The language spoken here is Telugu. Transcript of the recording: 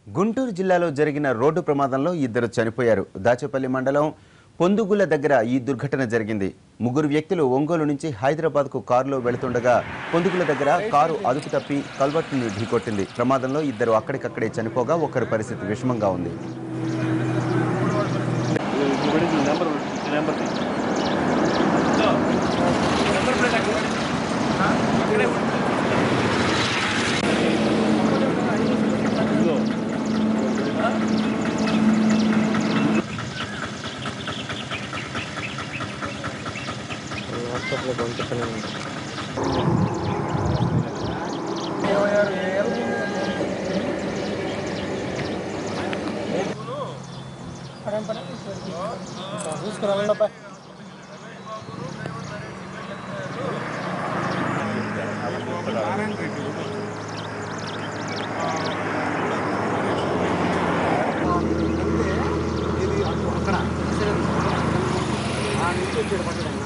గుంటూరు జిల్లాలో జరిగిన రోడ్డు ప్రమాదంలో ఇద్దరు చనిపోయారు. దాచేపల్లి మండలం పొందుగుల దగ్గర ఈ దుర్ఘటన జరిగింది. ముగ్గురు వ్యక్తులు ఒంగోలు నుంచి హైదరాబాద్కు కారులో వెళుతుండగా పొందుగుల దగ్గర కారు అదుపు తప్పి కల్వర్టును ఢీకొట్టింది. ప్రమాదంలో ఇద్దరు అక్కడికక్కడే చనిపోగా ఒకరి పరిస్థితి విషమంగా ఉంది. అక్కడ